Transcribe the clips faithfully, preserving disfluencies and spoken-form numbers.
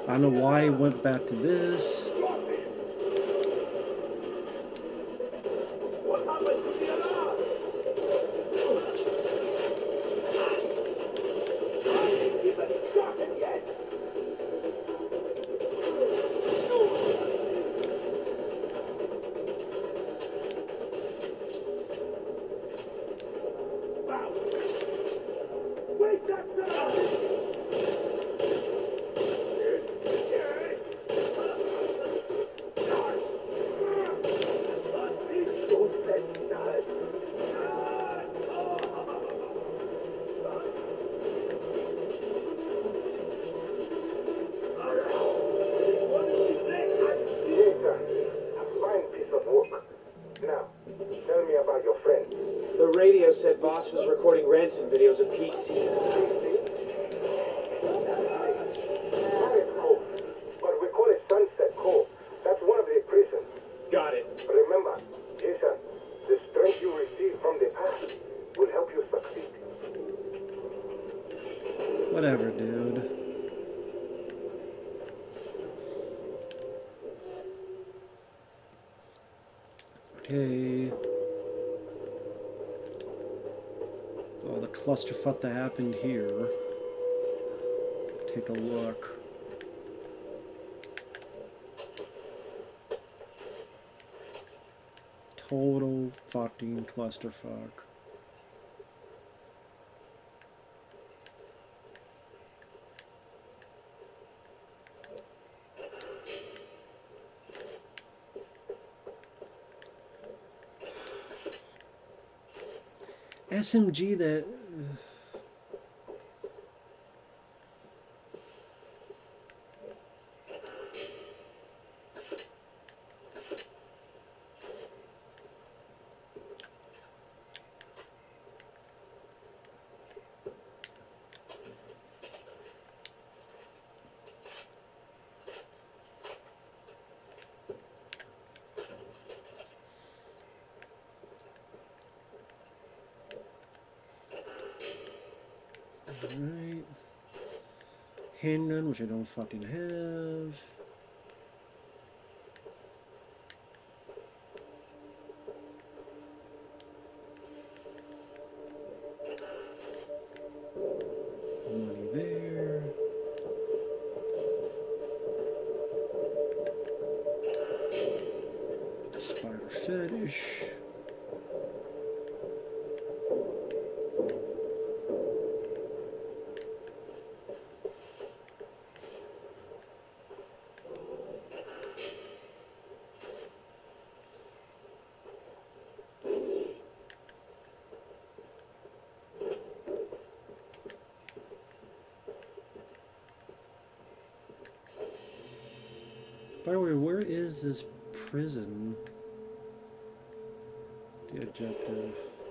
I don't know why I went back to this. Said Voss was recording ransom videos of P C. But we call it Sunset Cove. That's one of the prisons. Got it. Remember, Jason, the strength you receive from the past will help you succeed. Whatever, dude. Okay. All the clusterfuck that happened here. Take a look. Total fucking clusterfuck. S M G that... Alright. Handgun, which I don't fucking have. Money there. Spider fetish. By the way, where is this prison? The objective.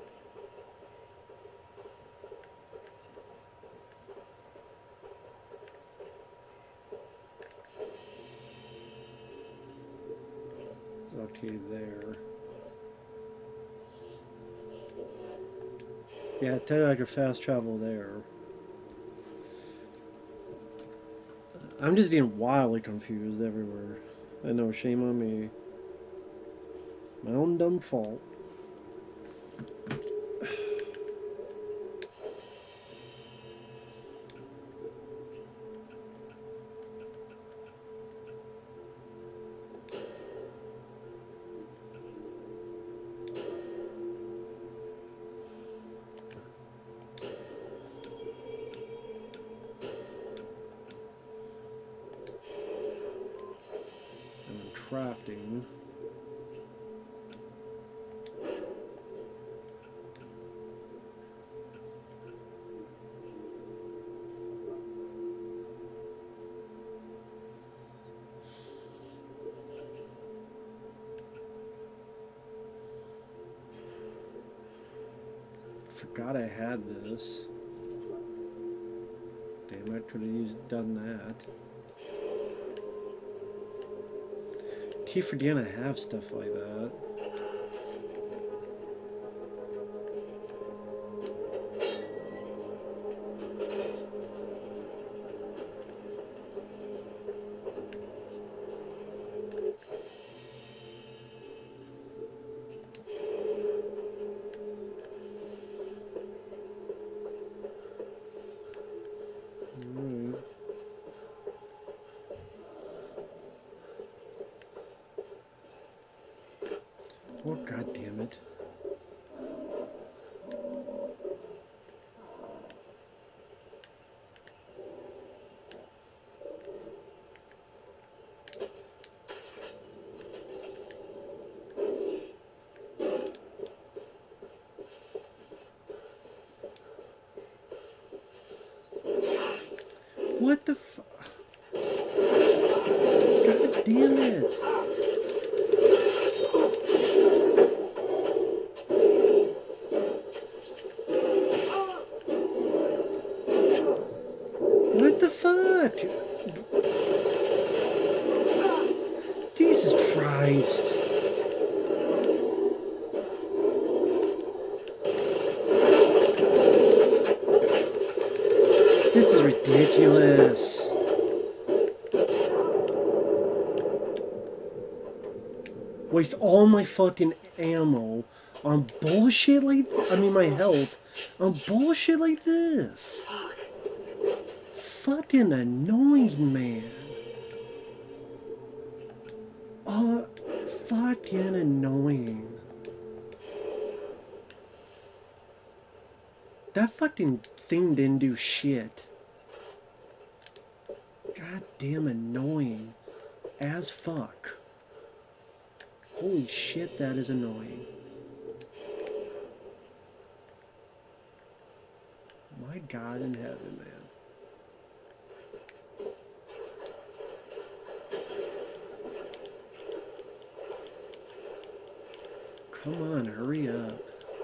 It's okay there. Yeah, tell you I could fast travel there. I'm just getting wildly confused everywhere. I know, shame on me. My own dumb fault. Crafting. Forgot I had this. Damn, I could have used done that. Keep forgetting I have stuff like that. Oh, god damn it. What the fu- God damn it. What the fuck? Jesus Christ. This is ridiculous. Waste all my fucking ammo on bullshit like, I mean my health, on bullshit like this. Fucking annoying, man. Oh, fucking annoying. That fucking thing didn't do shit. Goddamn annoying as fuck. Holy shit, that is annoying. My God in heaven, man. Come on, hurry up.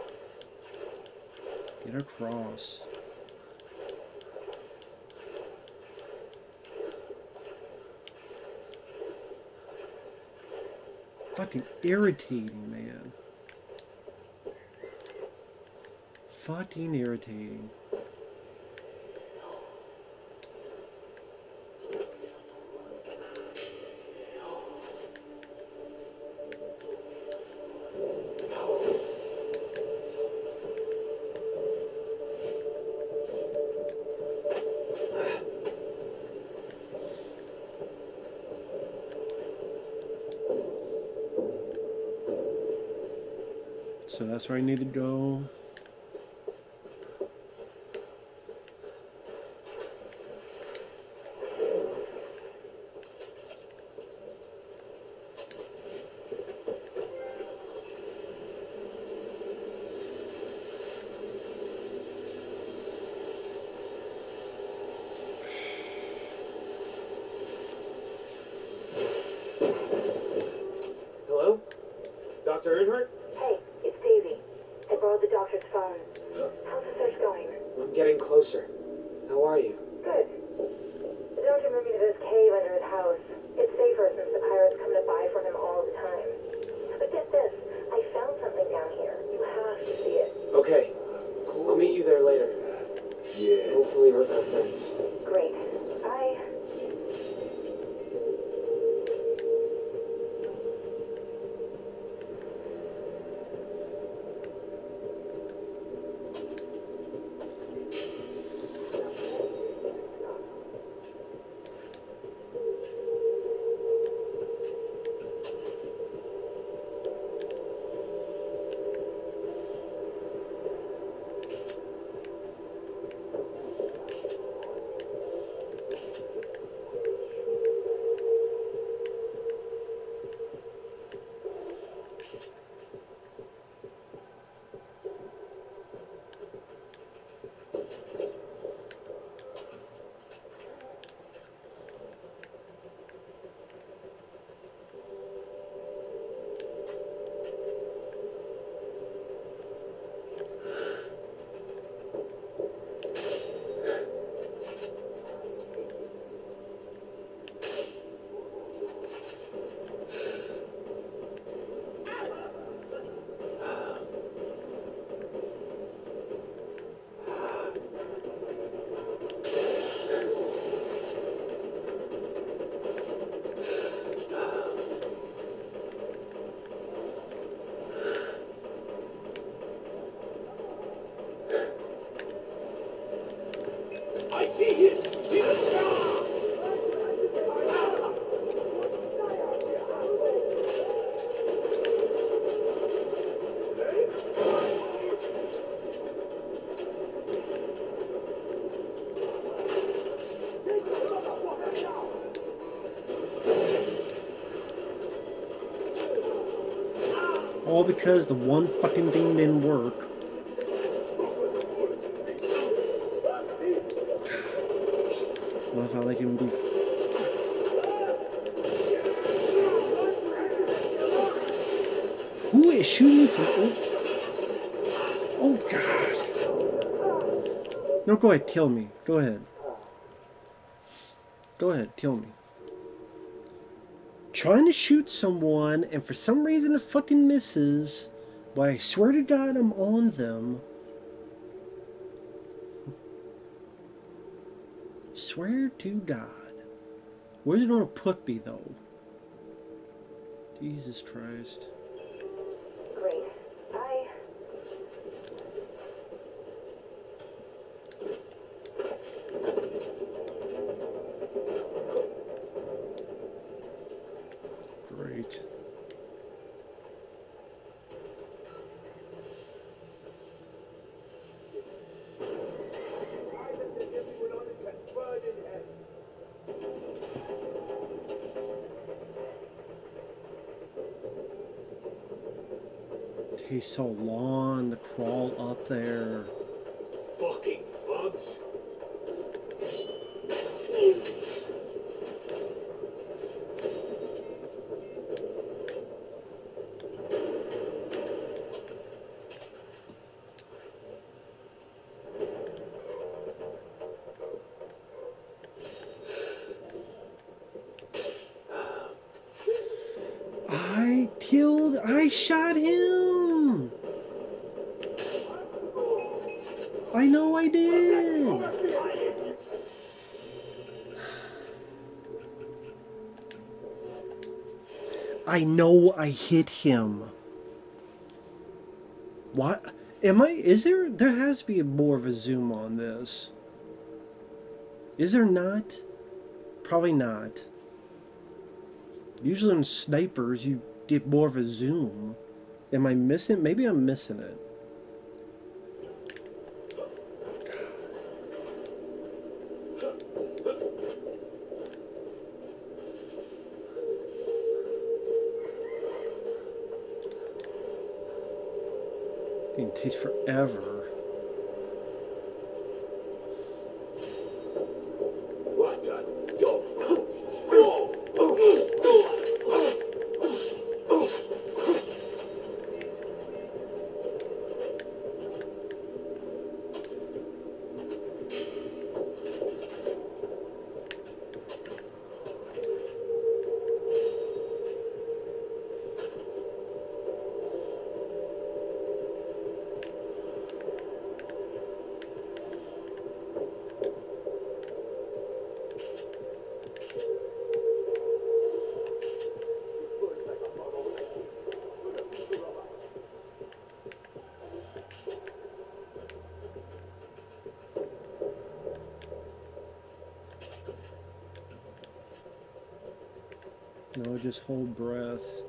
Get across. Fucking irritating, man. Fucking irritating. So that's where I need to go. Hello? Doctor Earnhardt? Hey, it's Daisy. I borrowed the doctor's phone. How's the search going? I'm getting closer. How are you? Good. The doctor moved me to this cave under his house. It's safer since the pirates come to buy from him all the time. But get this, I found something down here. You have to see it. Okay. I'll meet you there later. Yeah. Hopefully with our friends. Great. Bye. All because the one fucking thing didn't work. What if I like him be... Who is shooting from... Oh, God. No, go ahead. Kill me. Go ahead. Go ahead. Kill me. Trying to shoot someone, and for some reason it fucking misses. But I swear to God I'm on them. Swear to God. Where's it gonna put me, though? Jesus Christ. Great. I... Great. Takes so long to crawl up there. Fucking bugs. I killed... I shot him! I know I did! I know I hit him. What? Am I... Is there... There has to be more of a zoom on this. Is there not? Probably not. Usually in snipers, you get more of a zoom. Am I missing? Maybe I'm missing it. It takes forever. What the dog? No, just hold breath.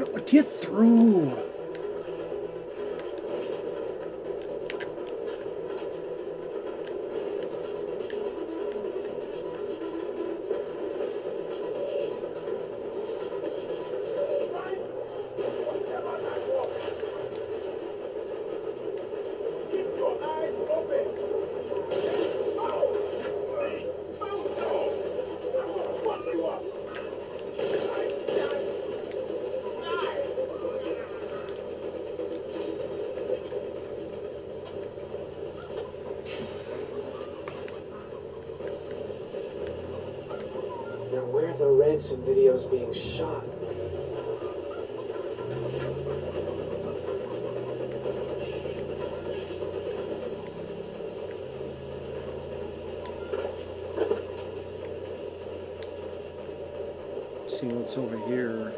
Get, get through! Now where are the ransom videos being shot? See what's over here.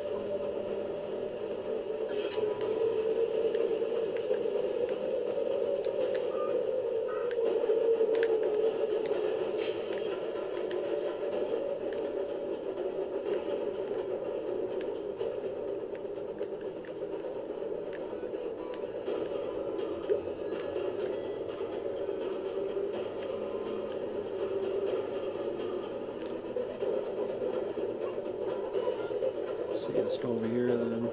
See, let's go over here then.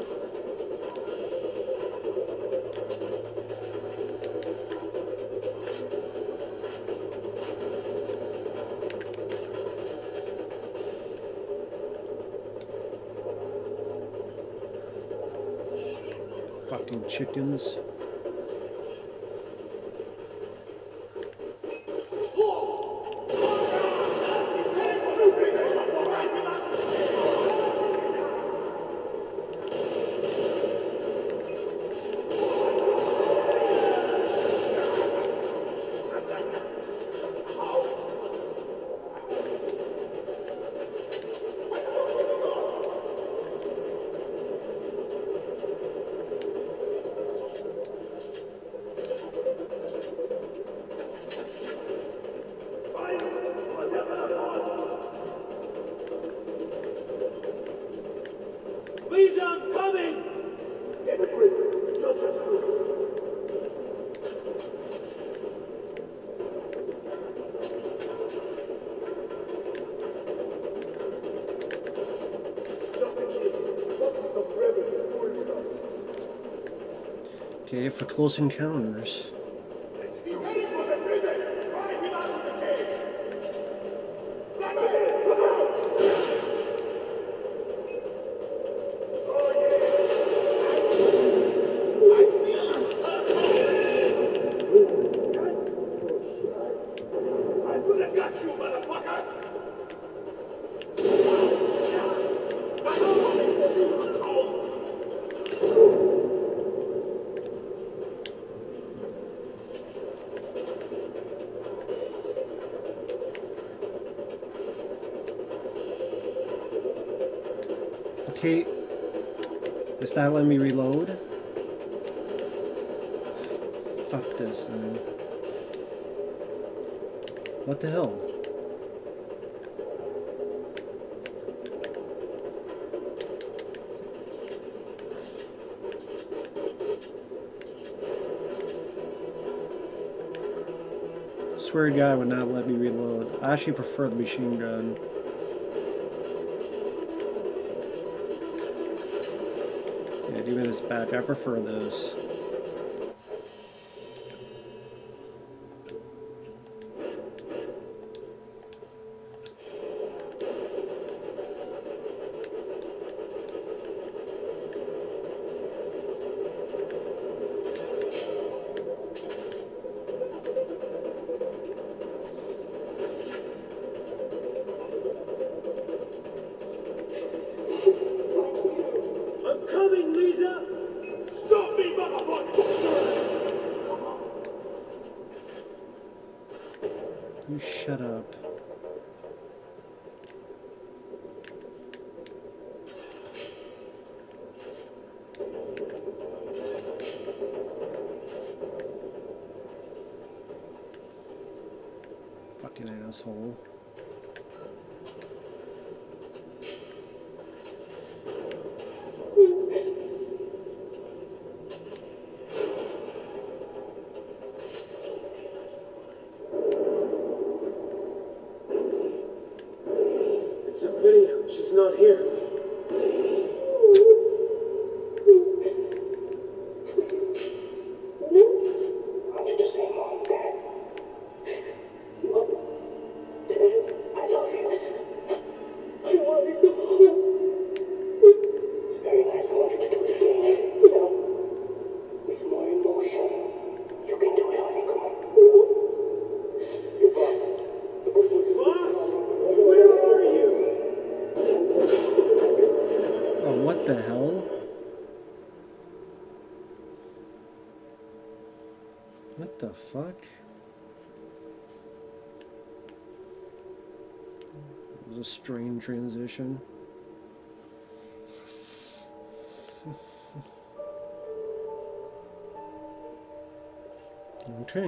Fucking chickens. Lisa, I'm coming! Okay, for close encounters. Okay, does that let me reload? Fuck this then. What the hell? Swear to God, I would not let me reload. I actually prefer the machine gun. Yeah, give me this back. I prefer this. I'm coming, Lisa! Stop me, motherfucker! You shut up. Fucking asshole. not here. I want you to say, Mom, Dad. Mom, Dad, I love you. I want you to go home. It's very nice. I want you to do it again. No. With more emotion. You can do it, honey. Come on. Your boss. The person with Boss, where are you? Oh, what the hell? What the fuck? It was a strange transition. Okay.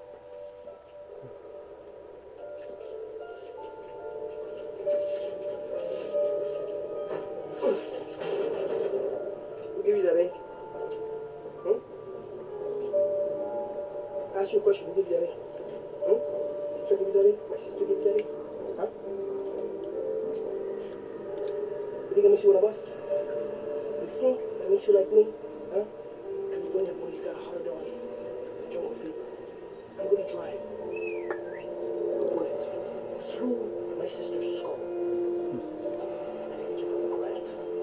Who gave you that ink? Hmm? Ask you a question. Who gave you that ink? Hmm? Teacher gave you that ink? My sister gave you that ink? Huh? You think I makes you one of us? You think that makes you like me? Huh? California boy's got a hard on. Jungle fever. I'm gonna drive a bullet through my sister's skull. And I get your brother Grant.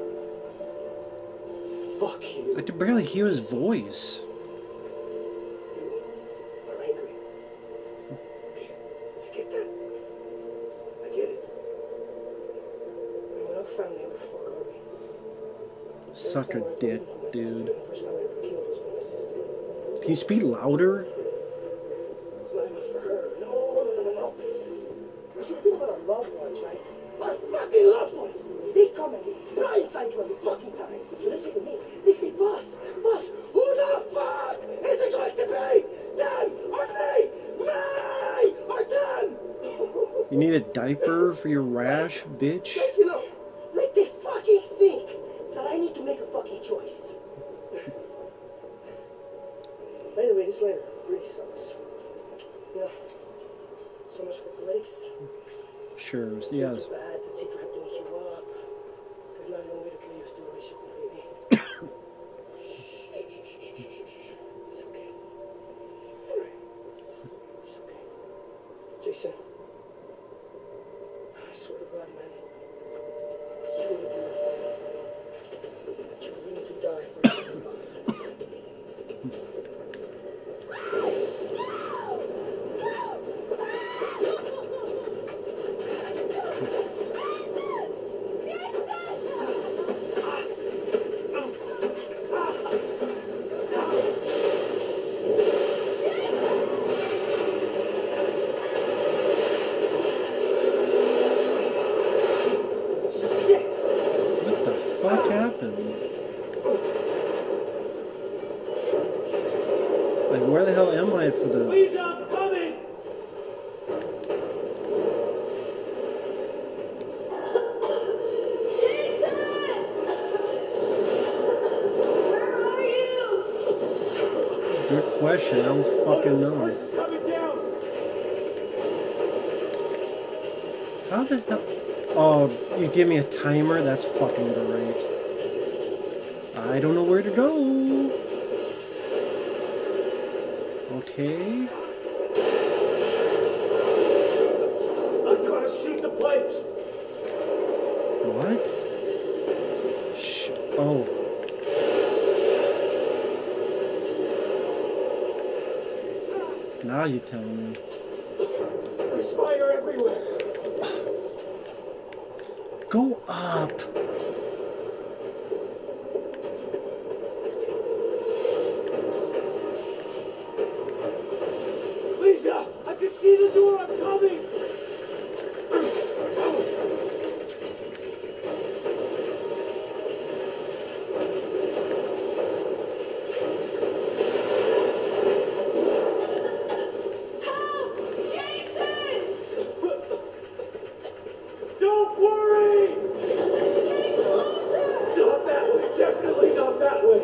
Fuck you. I could barely hear his voice. You are angry. Okay, I get that. I get it. We're not family, what the fuck are we? Suck a dick, dude. The first time I ever killed was for my sister. Can you speak louder? It's not even for her. No, no, no, no, no. We should think about our loved ones, right? Our fucking loved ones! They come and they blindside you every fucking time. So they say to me, they say, boss, boss, who the fuck is it going to be? Dan or me? Me or Dan? You need a diaper for your rash, bitch? Like, you know, like they fucking think that I need to make a fucking choice. By the way, this letter really sucks. You know, so much for poetics. Sure, It's yes. too bad that she tried to you up. Because now the only way to clear you is to erase you completely. It's okay. Alright. It's okay. Jason. I swear to God, man. It's truly beautiful. That you're willing to die for what you love. What the fuck happened? Like, where the hell am I for the... Lisa, I'm coming! Good question, I don't fucking know. Horse is coming down! How the hell... Oh, you give me a timer? That's fucking great. I don't know where to go. Okay. I'm gonna shoot the pipes! What? Shh. Oh. Now you tell me. There's fire everywhere! Go up. Lisa, I can see the door, I'm coming! Don't worry! Not that way, definitely not that way!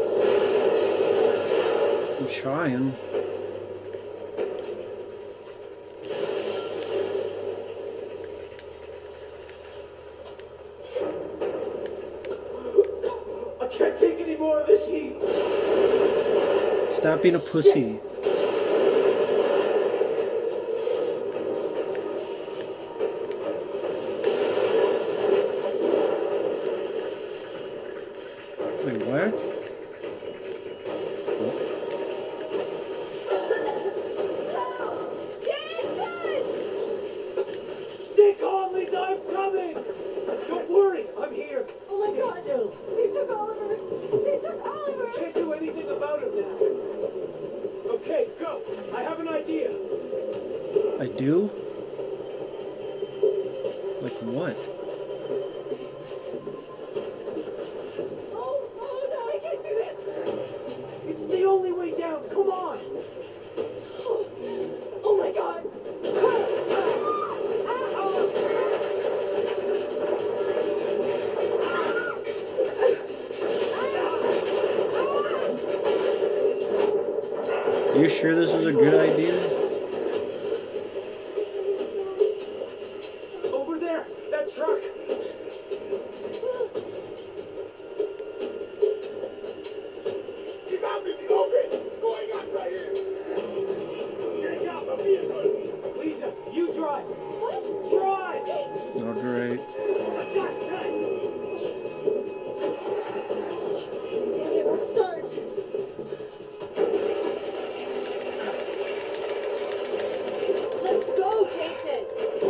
I'm trying. can't take any more of this heat. Stop being a pussy. Wait, what? Stay calm, Lisa. I'm coming. Don't worry. I'm here. Oh my Stay God. still. They took Oliver. They took Oliver. Can't do anything about him now. Okay, go. I have an idea. I do? Like what? Oh, oh no, I can't do this. It's the only way down. Come on. Oh, oh my God. You sure this is a good idea? Over there. That truck. He's out in the open. Going after him. Take out the vehicle. Lisa, you drive. What? Drive. Oh, great. For God's sake. Damn it, won't start. Let's go, Jason.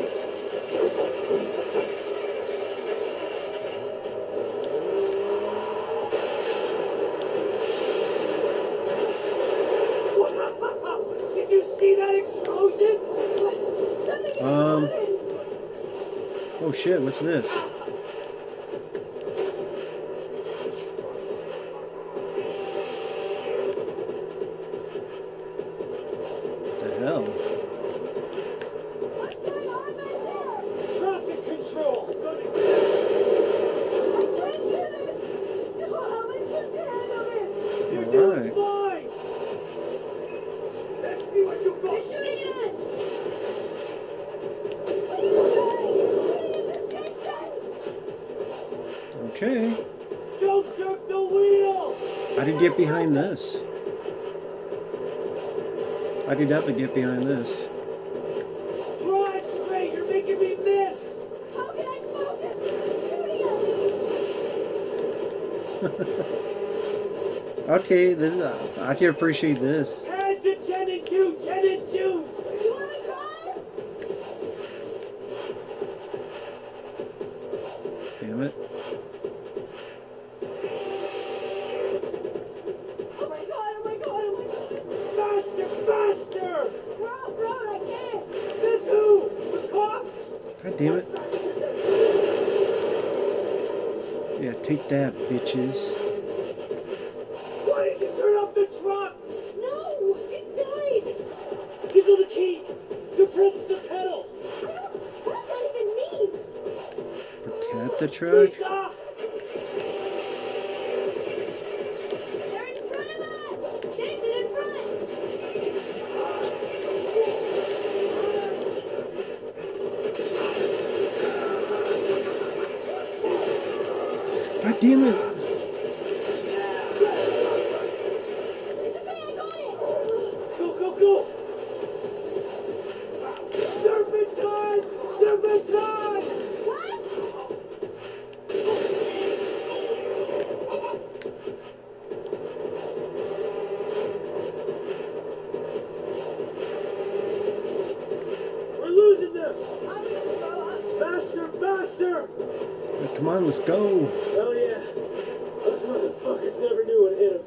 Did you see that explosion? Something Um. exploded. Oh shit, what's this? What the hell? What's going on back there? Traffic control. I can't do this. No, how am I supposed to handle this? You're Alright. doing fine. Let's see what you They're got. shooting at us. Okay. Don't jerk the wheel. How do you get behind this? I could definitely get behind this. Drive straight. You're making me miss. How can I focus? Shooting at me. Okay, this is, I can appreciate this. Hands at ten and two. ten and two. You want to drive? Damn it. Oh my God, oh my God, oh my God. Faster, faster. We're off road, I can't. Says who? The cops. God damn it. Yeah, take that, bitches. Why did you turn off the truck? No, it died. Tickle the key. Depress the pedal. I don't, what does that even mean? Protect the truck? Lisa. They're in front of us. Jason, in front. God damn it. It's okay, I got it. Go, go, go. Serpentine. Serpentine. What? We're losing them. I'm gonna throw up. Faster, faster. Come on, let's go. Hell yeah. Those motherfuckers never knew what hit them.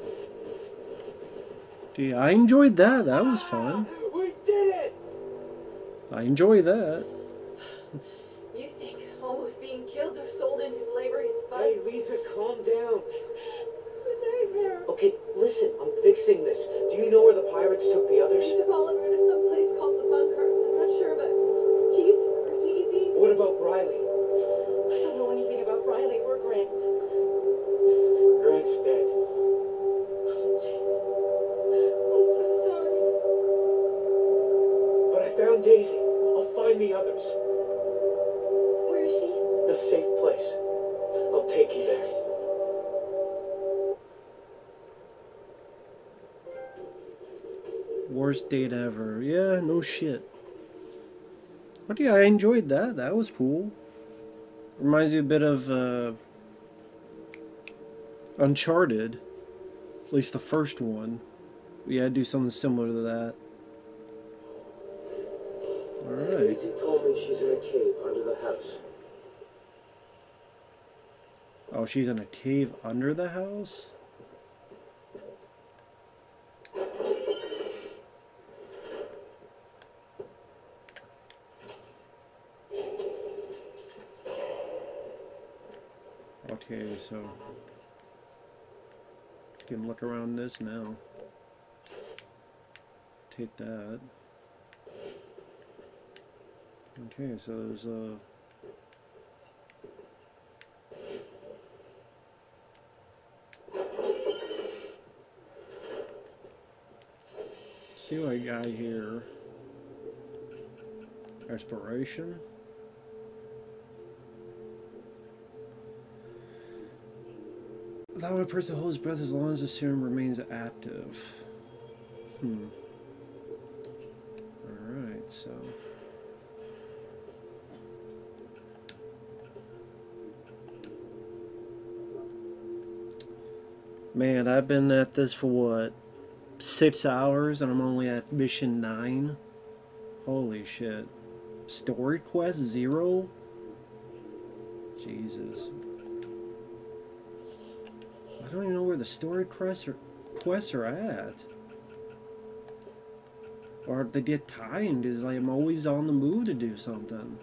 Dude, I enjoyed that. That was fun. We did it. I enjoy that. You think almost being killed or sold into slavery is fun? Hey, Lisa, calm down. This is a nightmare. Okay, listen, I'm fixing this. Do you know where the pirates took the others? They took Oliver to some place called the Bunker. I'm not sure about Keith or Odysee. What about Riley? I don't know anything about Riley or Grant. Grant's dead. Oh, Jason. I'm so sorry. But I found Daisy. I'll find the others. Where is she? A safe place. I'll take you there. worst date ever. Yeah, no shit. But yeah, I enjoyed that. That was cool. Reminds me a bit of uh, Uncharted. At least the first one. We had to do something similar to that. Alright. Odysee told me she's in a cave under the house. Oh, she's in a cave under the house? Okay, so can look around this now. Take that. Okay, so there's a see what I got here. Expiration. Allow a person to hold his breath as long as the serum remains active. Hmm. Alright, so. Man, I've been at this for what? Six hours and I'm only at mission nine? Holy shit. Story quest zero? Jesus. I don't even know where the story quests are, quests are at. Or if they get timed, is like I'm always on the move to do something.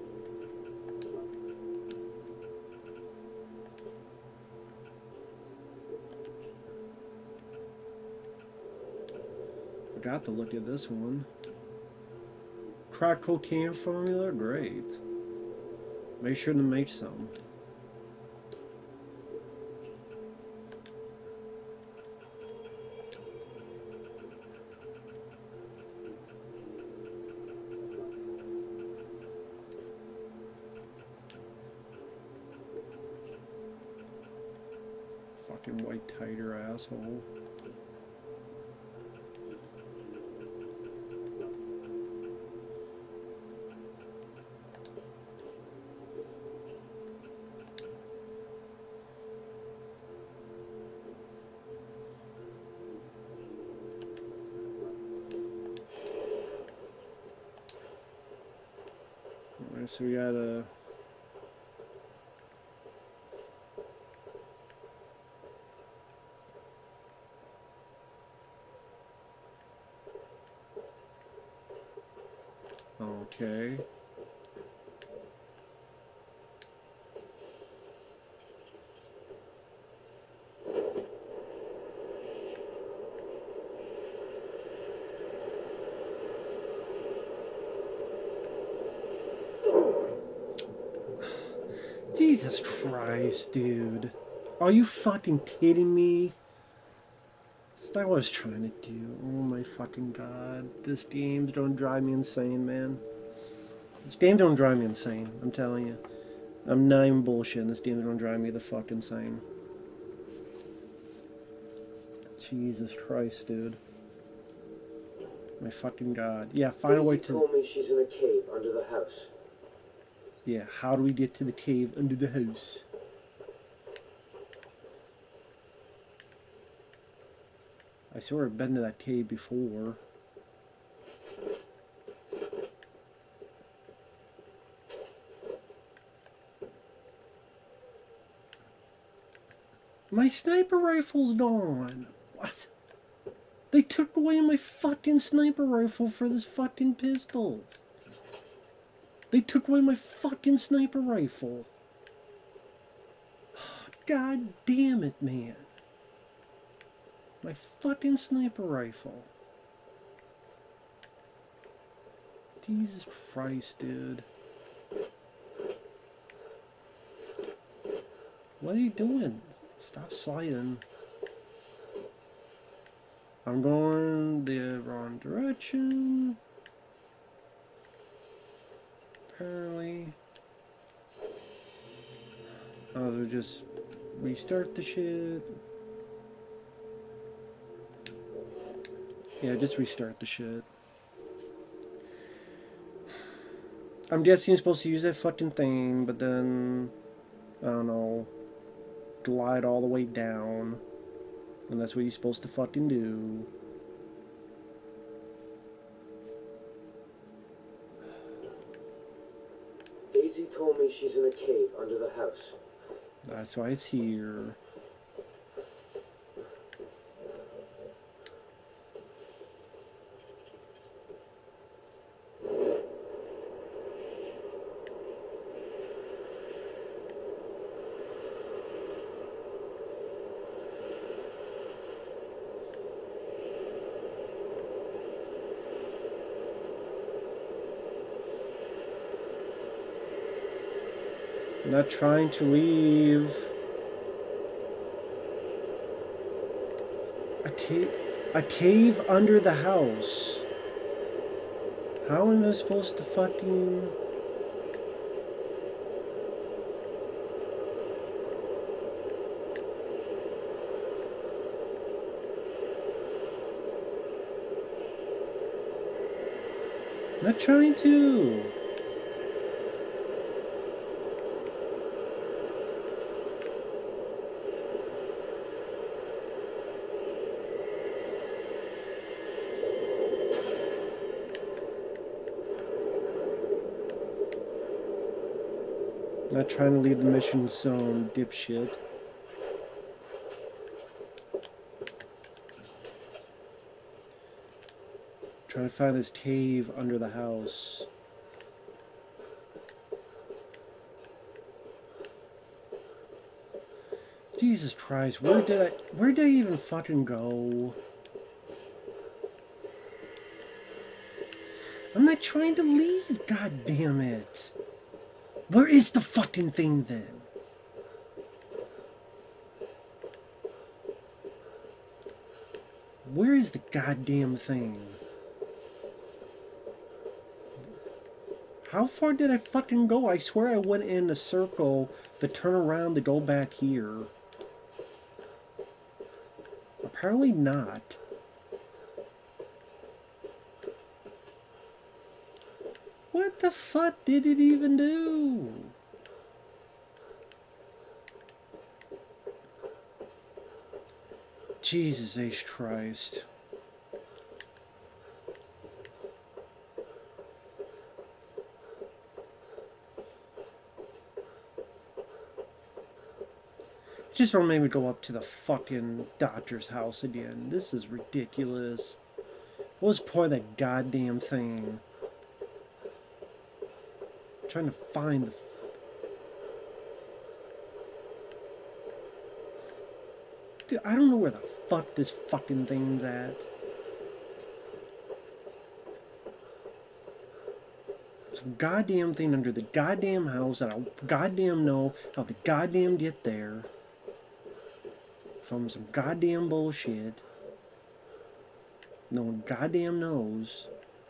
Forgot to look at this one. Crack cocaine formula? Great. Make sure to make some. Fucking white tighter asshole. Alright, so we got a okay. Jesus Christ, dude. Are you fucking kidding me? That's not what I was trying to do. Oh my fucking god. This game's don't drive me insane, man. This game don't drive me insane, I'm telling you. I'm not even bullshitting. This game don't drive me the fuck insane. Jesus Christ, dude. My fucking god. Yeah, find a way Odysee to... told me she's in a cave under the house. Yeah, how do we get to the cave under the house? I swear I've been to that cave before. My sniper rifle's gone. What? They took away my fucking sniper rifle for this fucking pistol. They took away my fucking sniper rifle. God damn it, man. My fucking sniper rifle. Jesus Christ, dude. What are you doing? Stop sliding. I'm going the wrong direction. Apparently. Oh, so just restart the shit. Yeah, just restart the shit. I'm guessing you're supposed to use that fucking thing, but then, I don't know, glide all the way down. And that's what you're supposed to fucking do. Daisy told me she's in a cave under the house. That's why it's here. I'm not trying to leave. A cave, a cave under the house. How am I supposed to fucking... I'm not trying to. Not trying to leave the mission zone, dipshit. Trying to find this cave under the house. Jesus Christ, where did I where did I even fucking go? I'm not trying to leave, god damn it. Where is the fucking thing then? Where is the goddamn thing? How far did I fucking go? I swear I went in a circle to turn around to go back here. Apparently not. What the fuck did it even do? Jesus H. Christ. Just don't make me go up to the fucking doctor's house again. This is ridiculous. What was the point of that goddamn thing? I'm trying to find the... Dude, I don't know where the fuck this fucking thing's at. Some goddamn thing under the goddamn house that I goddamn know how to goddamn get there. From some goddamn bullshit. No one goddamn knows.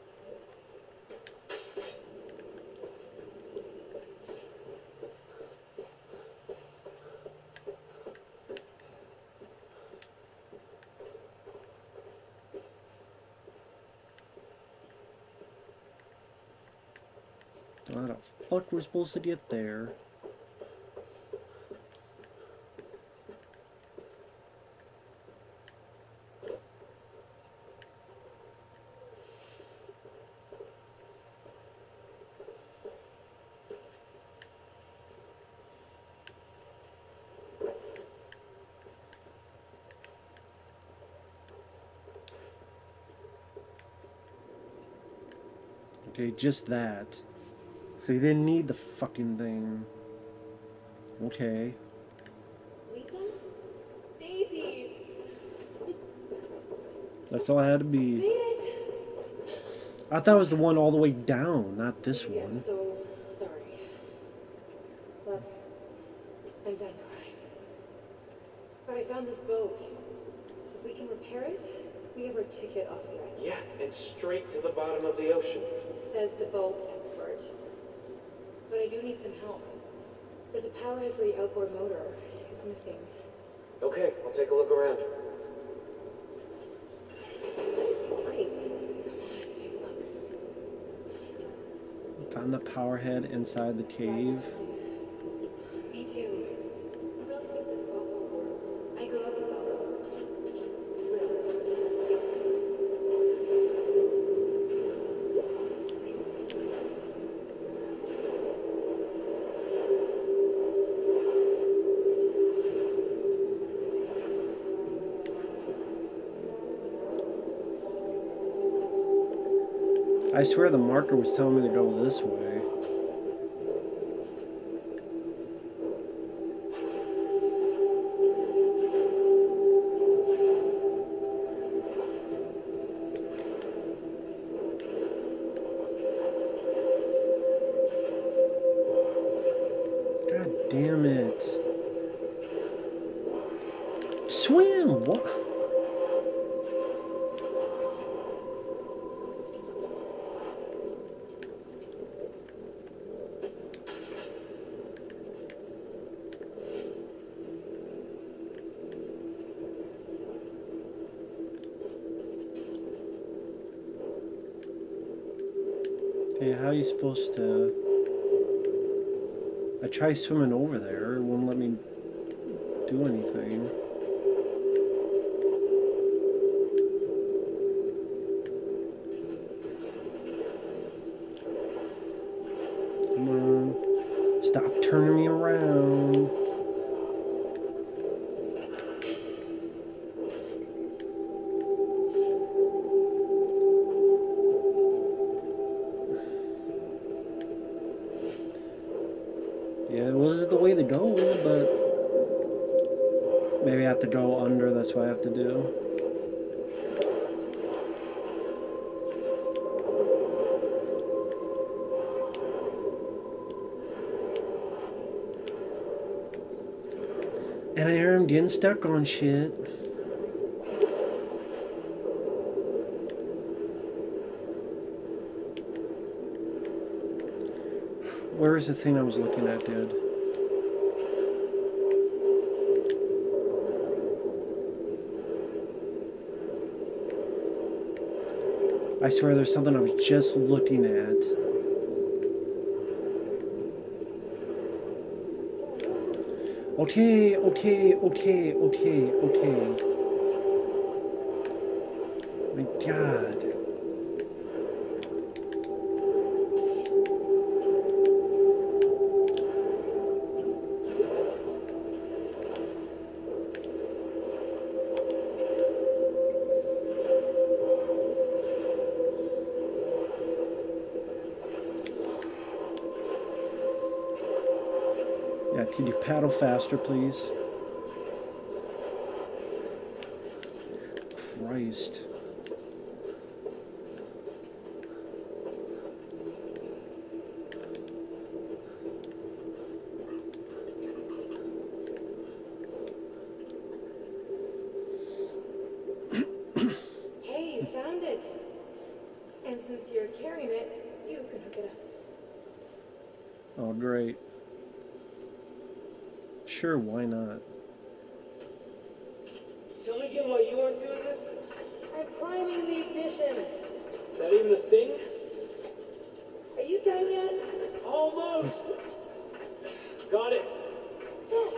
How the fuck we're supposed to get there? Okay, just that. So you didn't need the fucking thing. Okay. Lisa? Daisy! That's all I had to Made be. it! I thought it was the one all the way down, not this Daisy, I'm one. so sorry. Look, I'm done crying. But I found this boat. If we can repair it, we have our ticket off the island. Yeah, and straight to the bottom of the ocean. Says the boat expert. But I do need some help. There's a power head for the outboard motor. It's missing. Okay, I'll take a look around. Nice. Found the power head inside the cave. Me too. We both lived this boat before. I grew up in boat. I swear the marker was telling me to go this way. God damn it. Swim! What? Okay, how are you supposed to... I tried swimming over there, it wouldn't let me do anything. Come on. Stop turning me around. Yeah, it was the way to go, but maybe I have to go under, that's what I have to do. And I hear him getting stuck on shit. Where is the thing I was looking at, dude? I swear there's something I was just looking at. Okay, okay, okay, okay, okay. My God. Yeah, can you paddle faster, please? Christ. Hey, you found it. And since you're carrying it, you can hook it up. Oh, great. Sure, why not? Tell me again why you aren't doing this? I'm priming the ignition. Is that even a thing? Are you done yet? Almost. Got it. Yes.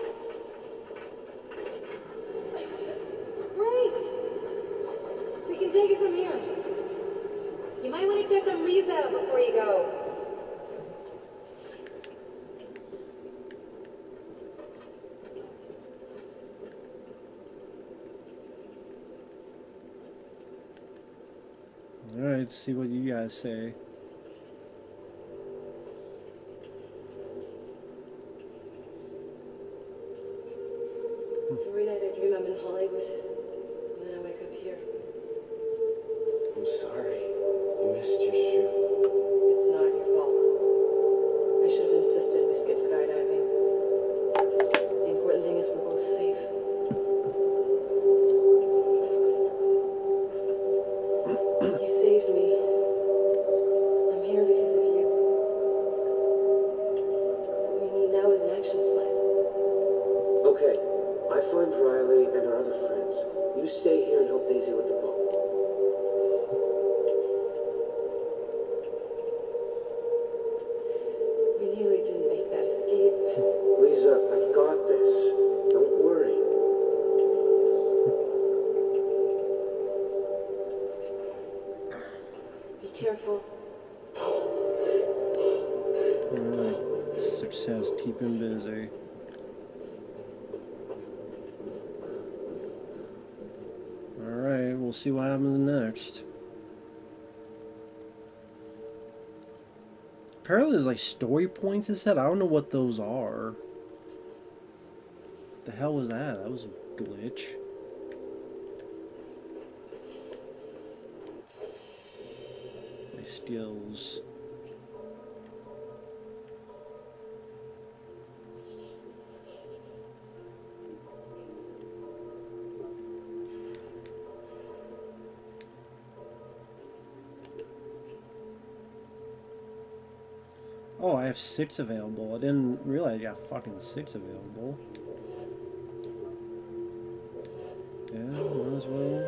Great. We can take it from here. You might want to check on Lisa before you go. Alright, let's see what you guys say. Every night I dream I'm in Hollywood, and then I wake up here. I'm sorry. You missed your shoot. It's not your fault. I should have insisted we skip skydiving. The important thing is we're both safe. You saved me. I'm here because of you. What we need now is an action plan. Okay. I find Riley and our other friends. You stay here and help Daisy with the boat. careful. Alright. Success. Keep him busy. Alright, we'll see what happens next. Apparently there's like story points it said. I don't know what those are. The hell was that? That was a glitch. My skills. Oh, I have six available. I didn't realize I got fucking six available. Yeah, might as well.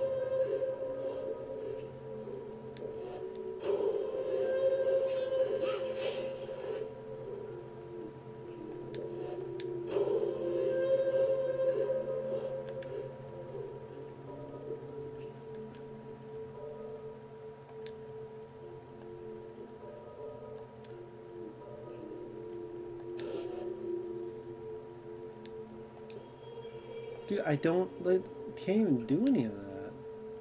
Dude, I don't, like, can't even do any of that.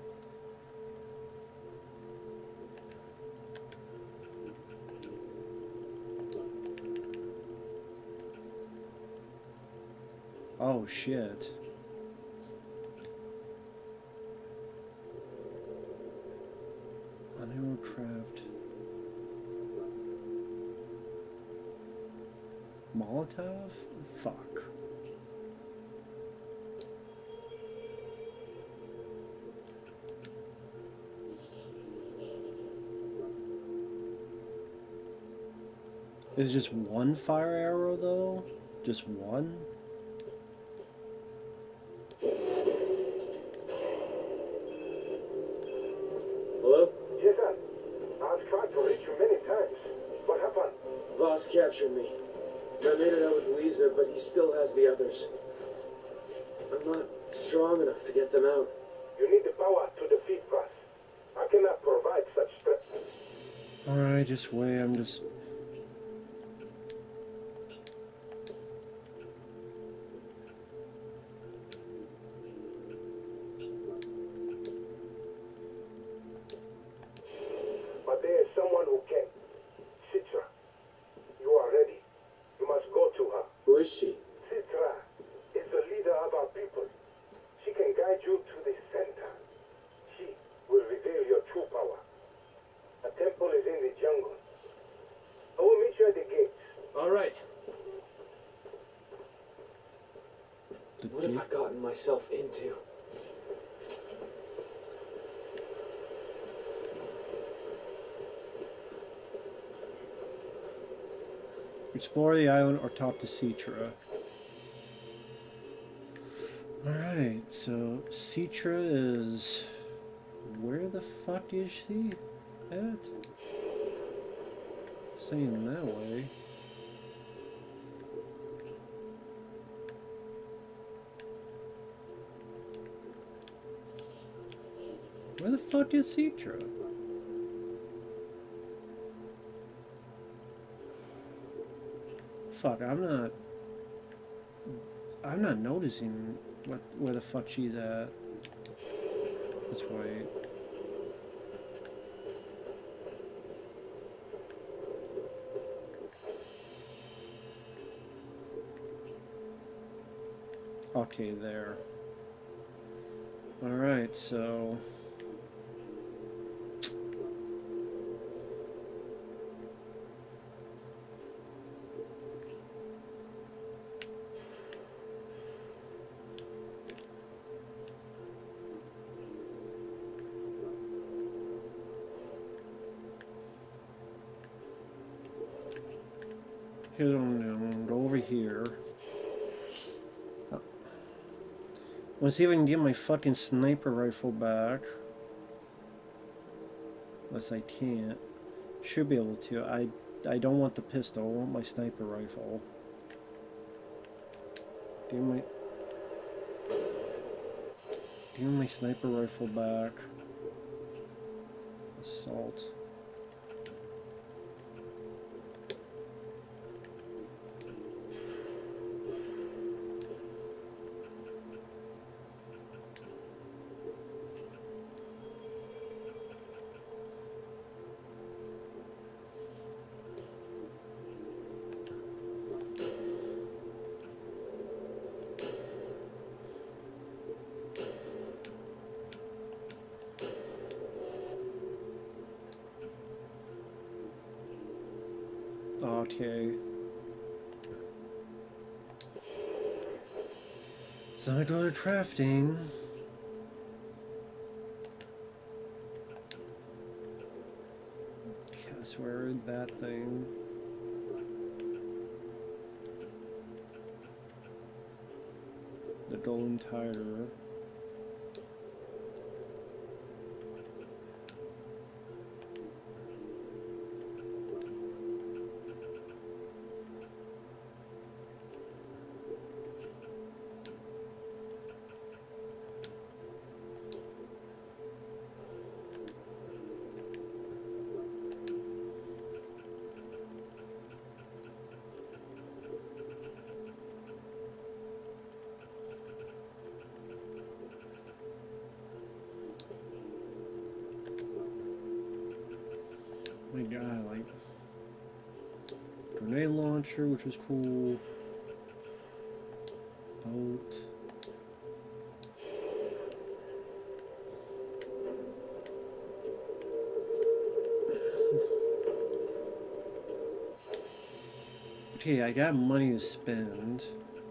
Oh, shit. An aircraft. Molotov? Fuck. Is just one fire arrow though? Just one? Hello? Jason, I've tried to reach you many times. What happened? Boss captured me. I made it out with Lisa, but he still has the others. I'm not strong enough to get them out. You need the power to defeat us. I cannot provide such strength. Alright, just wait, I'm just... But there is someone who can. Citra, you are ready. You must go to her. Who is she? Citra is the leader of our people. She can guide you to the center. She will reveal your true power. A temple is in the jungle. I will meet you at the gates. All right. The What have gate? I gotten myself into? Explore the island or talk to Citra. Alright, so Citra is... Where the fuck is she at? Saying that way. Where the fuck is Citra? Fuck, I'm not... I'm not noticing what where the fuck she's at. Let's wait. Okay, there. Alright, so... Here's what I'm gonna do. I'm gonna go over here. I wanna see if I can get my fucking sniper rifle back. Unless I can't. Should be able to. I I don't want the pistol. I want my sniper rifle. Give my Give me my sniper rifle back. Assault. Okay. So I go to crafting. Guess where that thing. The golden tire. My god, like grenade launcher, which was cool. Boat. Okay, I got money to spend.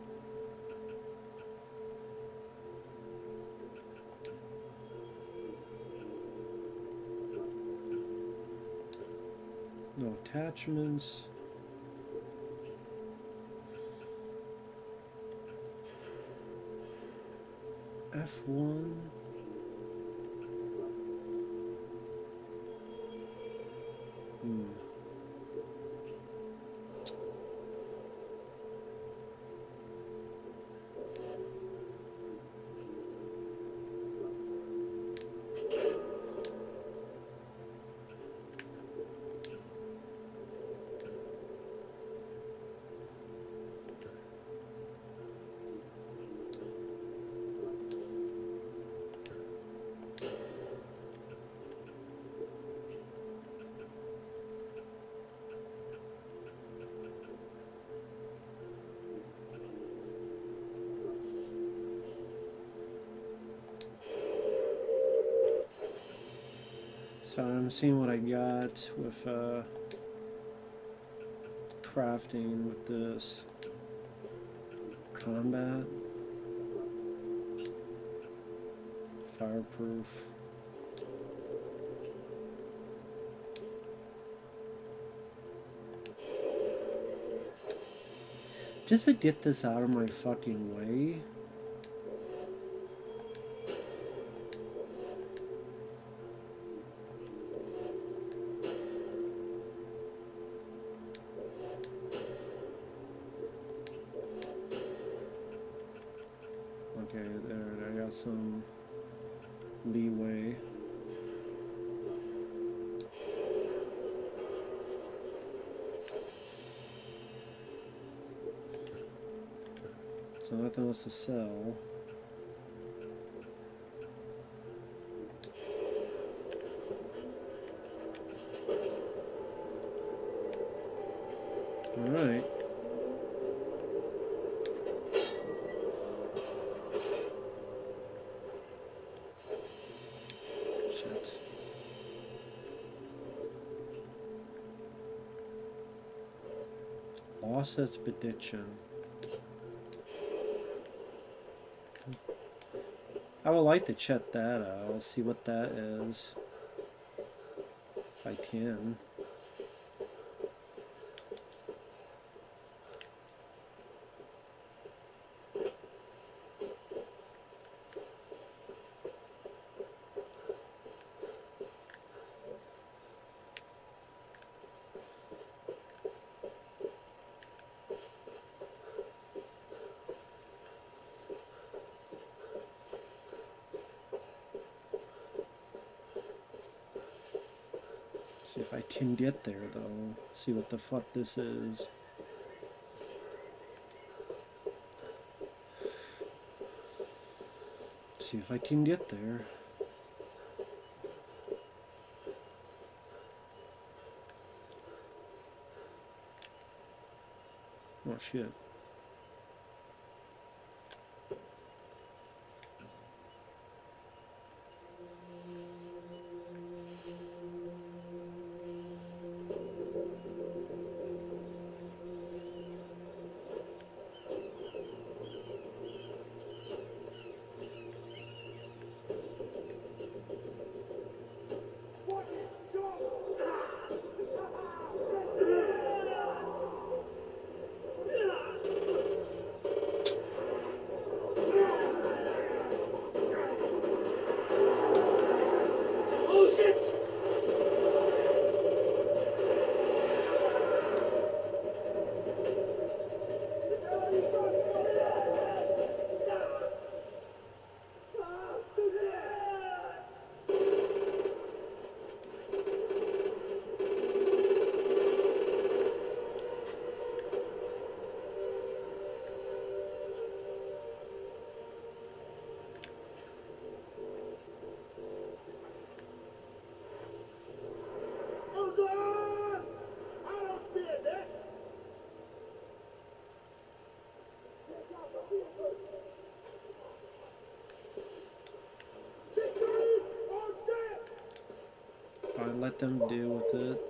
No attachments. F one. Hmm. So I'm seeing what I got with uh, crafting with this combat, fireproof. Just to get this out of my fucking way. Okay, there, I got some leeway. So nothing else to sell. All right. Shit. Lost expedition. I would like to check that out, see what that is, if I can. See if I can get there though. See what the fuck this is. See if I can get there. Oh shit. let them deal with it.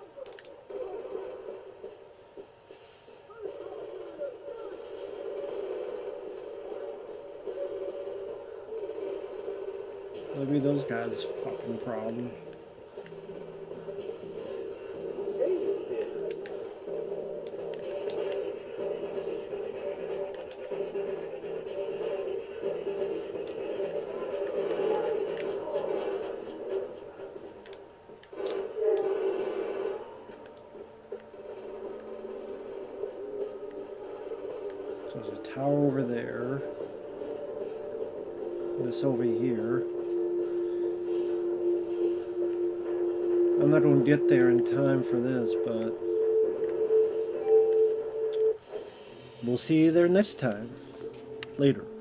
Maybe those guys' fucking problem. So there's a tower over there. This over here. I'm not going to get there in time for this, but we'll see you there next time. Later.